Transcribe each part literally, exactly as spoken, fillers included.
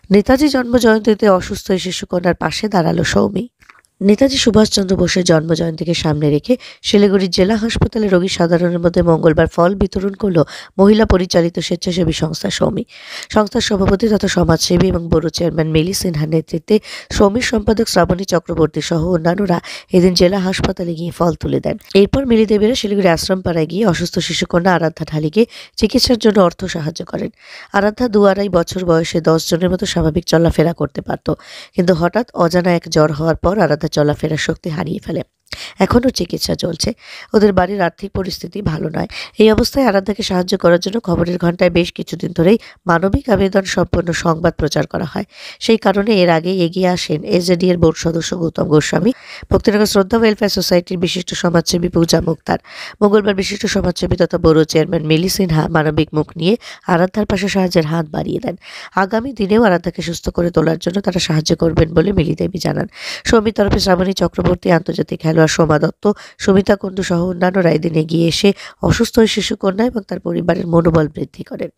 নেতাজি জন্মজয়ন্তীতে অসুস্থ এই শিশুকন্যার পাশে দাঁড়ালো সৌমি। নেতাজি সুভাষচন্দ্র বোসের জন্মজয়ন্তীকে সামনে রেখে শিলিগুড়ির জেলা হাসপাতালে রোগী সাধারণের মধ্যে মঙ্গলবার ফল বিতরণ করল মহিলা পরিচালিত স্বেচ্ছাসেবী সংস্থা সৌমি। সংস্থার সভাপতি তথা সমাজসেবী এবং বড় চেয়ারম্যান মিলি সিনহার নেতৃত্বে সৌমির সম্পাদক শ্রাবণী চক্রবর্তী সহ অন্যান্যরা এদিন জেলা হাসপাতালে গিয়ে ফল তুলে দেন। এরপর মিলি দেবীরা শিলিগুড়ি আশ্রমপাড়ায় গিয়ে অসুস্থ শিশুকন্যা আরাধ্যা ঢালিকে চিকিৎসার জন্য অর্থ সাহায্য করেন। আরাধ্যা দু আড়াই বছর বয়সে দশ জনের মতো স্বাভাবিক চলাফেরা করতে পারত, কিন্তু হঠাৎ অজানা এক জ্বর হওয়ার পর আরাধ্যা চলাফেরার শক্তি হারিয়ে ফেলে। এখনও চিকিৎসা চলছে। ওদের বাড়ির আর্থিক পরিস্থিতি ভালো নয়। এই অবস্থায় আরাধ্যাকে সাহায্য করার জন্য খবরের ঘণ্টায় বেশ কিছুদিন ধরেই মানবিক আবেদন সম্পন্ন সংবাদ প্রচার করা হয়। সেই কারণে এর আগে এগিয়ে আসেন এসজেডি এর বোর্ড সদস্য গৌতম গোস্বামী, ভক্তিনগর শ্রদ্ধা ওয়েলফেয়ার সোসাইটির বিশিষ্ট সমাজসেবী পূজা মুক্তার। মঙ্গলবার বিশিষ্ট সমাজসেবী তথা বড় চেয়ারম্যান মিলি সিনহা মানবিক মুখ নিয়ে আরাধ্যার পাশে সাহায্যের হাত বাড়িয়ে দেন। আগামী দিনেও আরাধ্যাকে সুস্থ করে তোলার জন্য তারা সাহায্য করবেন বলে মিলি দেবী জানান। সৌমির তরফে শ্রাবণী চক্রবর্তী, আন্তর্জাতিক খেলোয়াড় সোমা দত্ত, সুমিতা কুণ্ডু সহ অন্যান্যরা এদিন এগিয়ে এসে অসুস্থ ওই শিশুকন্যা এবং তার পরিবারের মনোবল বৃদ্ধি করেন।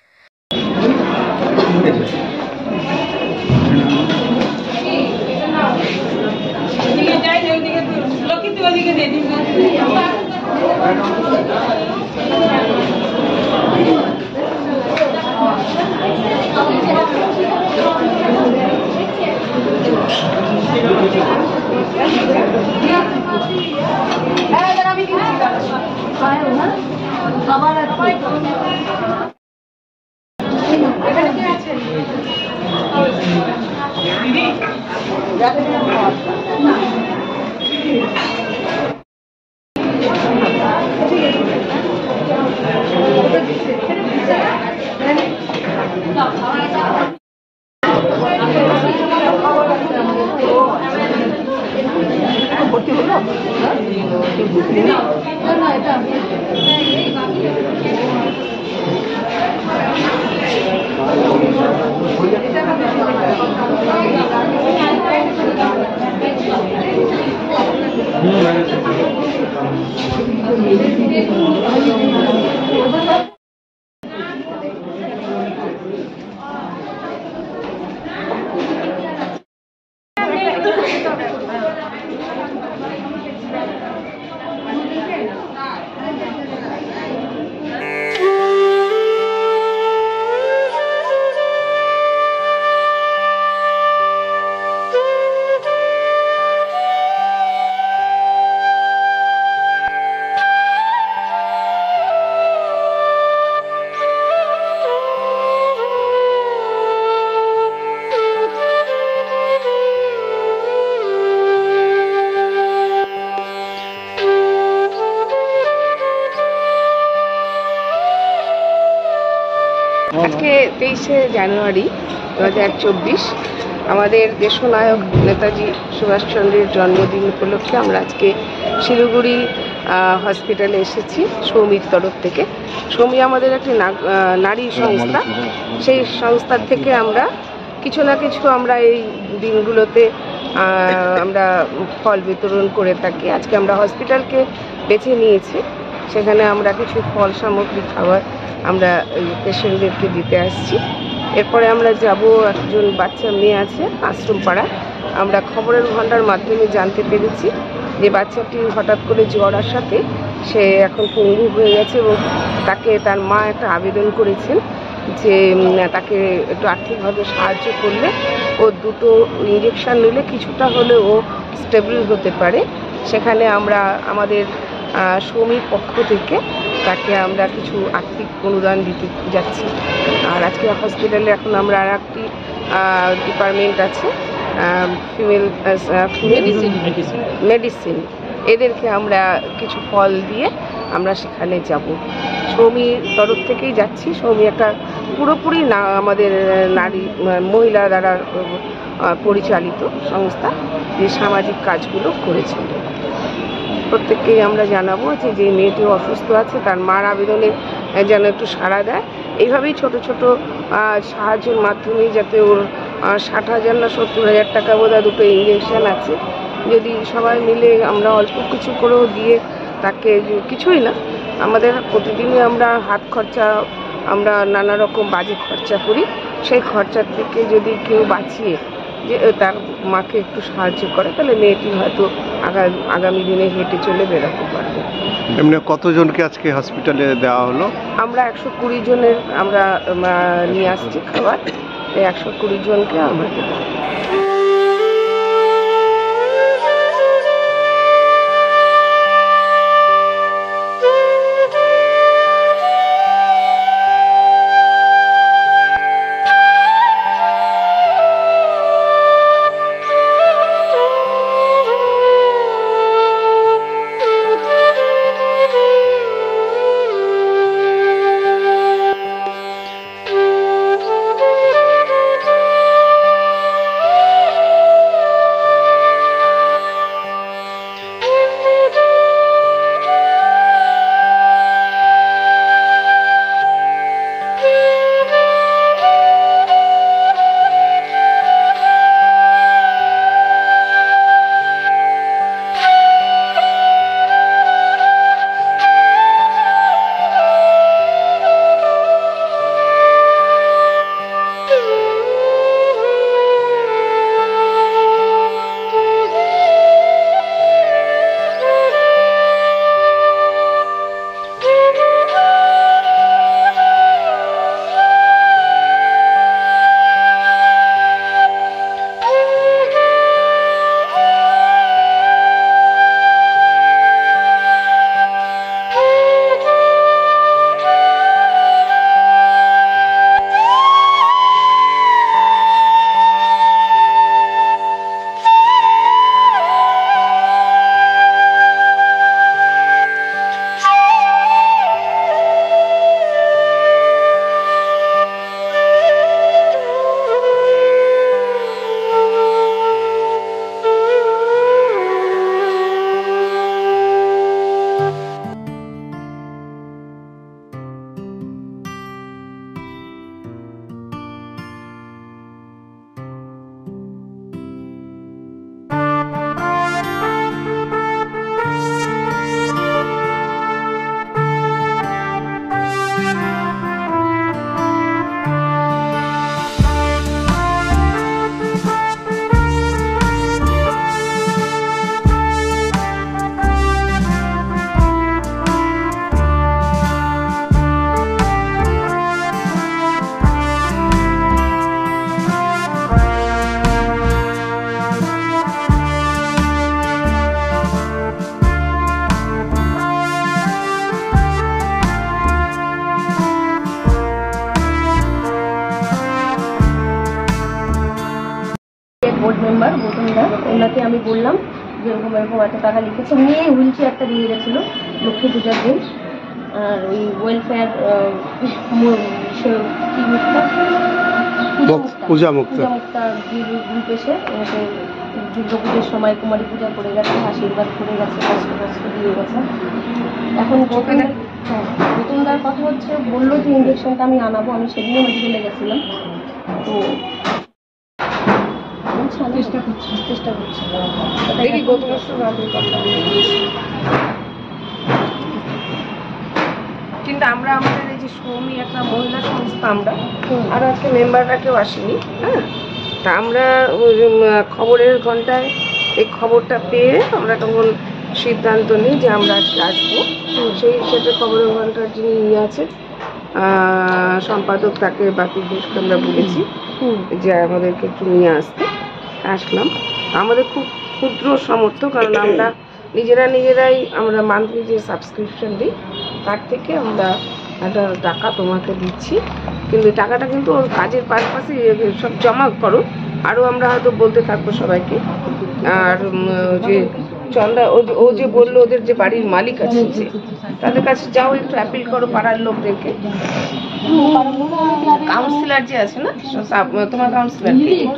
আজকে তেইশে জানুয়ারি দু হাজার চব্বিশ আমাদের দেশনায়ক নেতাজি সুভাষচন্দ্রের জন্মদিন উপলক্ষে আমরা আজকে শিলিগুড়ি হসপিটালে এসেছি সৌমির তরফ থেকে। সৌমি আমাদের একটি নারী সংস্থা, সেই সংস্থার থেকে আমরা কিছু না কিছু আমরা এই দিনগুলোতে আমরা ফল বিতরণ করে থাকি। আজকে আমরা হসপিটালকে বেছে নিয়েছি, সেখানে আমরা কিছু ফল সামগ্রী খাবার আমরা পেশেন্টদেরকে দিতে আসছি। এরপরে আমরা যাব, একজন বাচ্চা মেয়ে আছে আশ্রমপাড়া, আমরা খবরের ঘণ্টার মাধ্যমে জানতে পেরেছি যে বাচ্চাটি হঠাৎ করে জ্বর আসাতে সে এখন পঙ্গু হয়ে গেছে এবং তাকে তার মা একটা আবেদন করেছেন যে তাকে একটু আর্থিকভাবে সাহায্য করলে ও দুটো ইঞ্জেকশন নিলে কিছুটা হলে ও স্টেবল হতে পারে। সেখানে আমরা আমাদের সৌমির পক্ষ থেকে তাকে আমরা কিছু আর্থিক অনুদান দিতে যাচ্ছি। আর আজকে হসপিটালে এখন আমরা আর একটি ডিপার্টমেন্ট আছে ফিমেল মেডিসিন, এদেরকে আমরা কিছু ফল দিয়ে আমরা সেখানে যাব। সৌমির তরফ থেকেই যাচ্ছি। সৌমি একটা পুরোপুরি না আমাদের নারী মহিলা দ্বারা পরিচালিত সংস্থা, যে সামাজিক কাজগুলো করেছে। প্রত্যেককেই আমরা জানাবো যে যে মেয়েটি অসুস্থ আছে তার মার আবেদনে যেন একটু সাড়া দেয়। এইভাবেই ছোট ছোট সাহায্যের মাধ্যমেই যাতে ওর ষাট হাজার না সত্তর হাজার টাকা বোধ হয় দুটো ইঞ্জেকশন আছে, যদি সবাই মিলে আমরা অল্প কিছু করেও দিয়ে তাকে, কিছুই না আমাদের প্রতিদিনই আমরা হাত খরচা, আমরা নানা রকম বাজে খরচা করি, সেই খরচার থেকে যদি কেউ বাঁচিয়ে যে তার মাকে একটু সাহায্য করে, তাহলে মেয়েটি হয়তো আগামী আগামী দিনে হেঁটে চলে বেরোতে পারবে। এমনি কতজনকে আজকে হসপিটালে দেওয়া হলো? আমরা একশো কুড়ি জনের আমরা নিয়ে আসছি খাবার, এই একশো কুড়ি জনকে আমরা দেবো। বোর্ড মেম্বার গৌতমদা, ওনাকে আমি বললাম যে এরকম এরকম এত টাকা লিখেছে। মেয়ে হুইল চেয়ারটা দিয়ে গেছিলো লক্ষ্মী পূজার দিন, আর ওই ওয়েলফেয়ার পূজা মুক্তা গ্রুপ এসে ওনাকে দুর্গা পুজোর সময় কুমারী পূজা করে গেছে, আশীর্বাদ করে গেছে, কষ্ট কষ্ট দিয়ে গেছে। এখন হ্যাঁ গৌতমদার কথা হচ্ছে, বললো যে ইঞ্জেকশনটা আমি আনাবো, আমি সেদিনও মেডিকেলে গেছিলাম, তো চেষ্টা করছি চেষ্টা করছি কিন্তু আমরা আমাদের এই যে সৌমি একটা মহিলা সংস্থা, আমরা আর আজকে মেম্বাররা কেউ আসেনি। হ্যাঁ, তা আমরা খবরের ঘন্টায় এই খবরটা পেয়ে আমরা তখন সিদ্ধান্ত নিই যে আমরা আজকে আসবো। সেই হিসেবে খবরের ঘন্টার যিনি ইয়ে আছে সম্পাদক, তাকে বাকি ঘোষকে আমরা বলেছি যে আমাদেরকে একটু নিয়ে আসতে। আসলাম। আমাদের খুব ক্ষুদ্র সামর্থ্য, কারণ আমরা নিজেরা নিজেরাই আমরা মান্থলি যে সাবস্ক্রিপশন দিই তার থেকে আমরা একটা টাকা তোমাকে দিচ্ছি, কিন্তু টাকাটা কিন্তু ওর কাজের পারপাসে সব জমা করো। আরও আমরা হয়তো বলতে থাকবো সবাইকে। আর যে চন্দা ও যে বললো ওদের যে বাড়ির মালিক আছে, যে তাদের কাছে যাও, একটু অ্যাপিল করো পাড়ার লোকদেরকে। কাউন্সিলর যে আছে না, তোমার কাউন্সিলর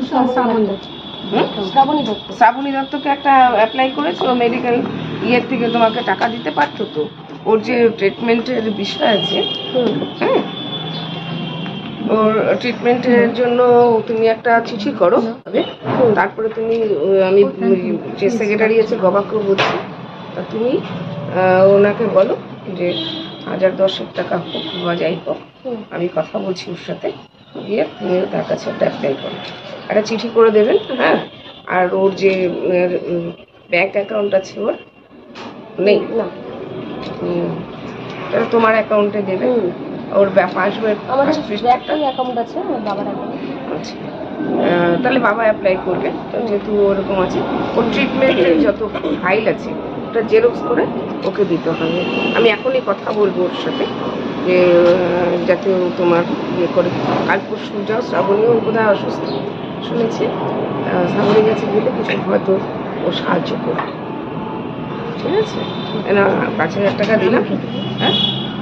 শ্রাবণী দত্তকে একটা অ্যাপ্লাই করেছো, মেডিকেল ইয়ের থেকে তোমাকে টাকা দিতে পারতো তো, ওর যে ট্রিটমেন্টের বিষয় আছে। হ্যাঁ, ওর ট্রিটমেন্টের জন্য তুমি একটা চিঠি করো, তারপরে তুমি আমি যে সেক্রেটারি আছে গবাকে বলছি, তা তুমি ওনাকে বলো যে হাজার দশেক টাকা হোক বা যাই হোক, আমি কথা বলছি ওর সাথে, দিয়ে তুমিও তার কাছে একটা অ্যাপ্লাই করো, একটা চিঠি করে দেবেন। হ্যাঁ, আর ওর যে ব্যাংক অ্যাকাউন্ট আছে ওর নেই না, হুম, তাহলে তোমার অ্যাকাউন্টে দেবে। ওর পাসবইয়ের আমাদের একটাই অ্যাকাউন্ট আছে, আমার বাবার অ্যাকাউন্ট। আচ্ছা, আহ, তাহলে বাবা অ্যাপ্লাই করবে, তো যেহেতু ওরকম আছে। ওর ট্রিটমেন্টের যত ফাইল আছে ওটা জেরক্স করে ওকে দিতে হবে। আমি এখনই কথা বলবো ওর সাথে যে আহ, যাতে ও তোমার ইয়ে করে। কাল পরশু যাও, শ্রাবণীও বোধহয় অসুস্থ শুনেছি, আহ, শ্রাবণীর কাছে গেলে কিছু হয়তো ও সাহায্য করবে। ঠিক আছে, না পাঁচ হাজার টাকা দিলাম। হ্যাঁ,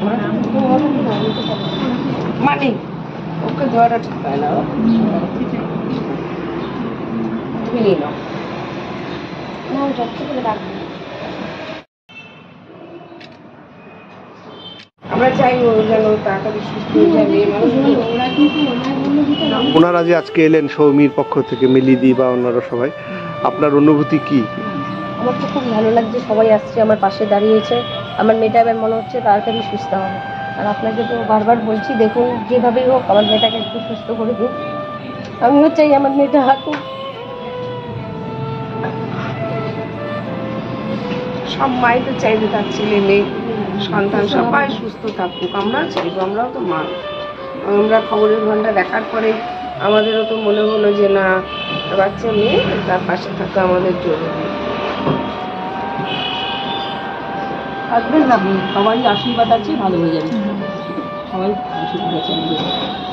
মানে ওকে দেওয়াটা ঠিক হয় না, তুমি নিয়ে নাও। না, আমি যত্ন করে রাখবো। আমরা চাই ও যেন তাড়াতাড়ি সুস্থ হয়ে যায়, মেয়ে মানুষ তো। ওরা কিন্তু ওনার বললো দিতে না। ওনারা যে আজকে এলেন সৌমির পক্ষ থেকে, মিলিদি বা অন্যরা সবাই, আপনার অনুভূতি কি? আমার তো খুব ভালো লাগছে, সবাই আসছে, আমার পাশে দাঁড়িয়েছে। আমার মেয়েটা এবার মনে হচ্ছে তাড়াতাড়ি সুস্থ হবে। আর আপনাকে তো বারবার বলছি, দেখুন যেভাবেই হোক আমার মেয়েটাকে একটু সুস্থ করে দিন। আমিও চাই আমার মেয়েটা হাঁটুক। সব মাই তো চাইবে তার ছেলে মেয়ে সন্তান সবাই সুস্থ থাকুক। আমরাও চাইবো, আমরাও তো মা। আমরা খবরের ঘন্টা দেখার পরে আমাদেরও তো মনে হলো যে না, বাচ্চা মেয়ে, তার পাশে থাকা আমাদের জরুরি। থাকবেন না, সবারই আশীর্বাদ আছে, ভালো হয়ে যাবে। সবাই আশীর্বাদ আছে আমাদের।